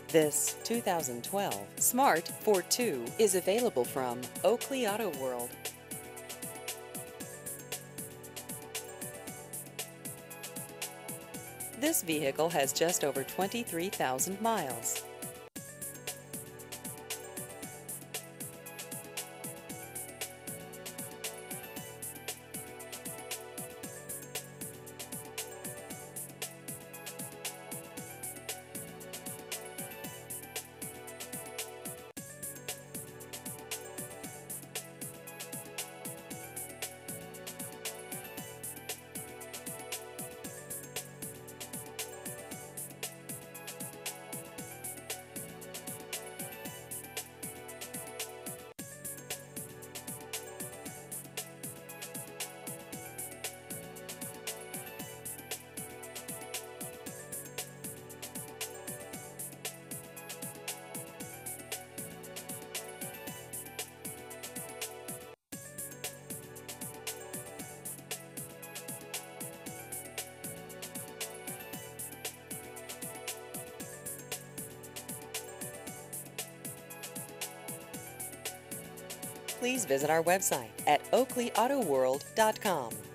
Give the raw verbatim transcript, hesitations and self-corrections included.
This two thousand twelve Smart Forte two is available from Oakley Auto World. This vehicle has just over twenty-three thousand miles. Please visit our website at oakley auto world dot com.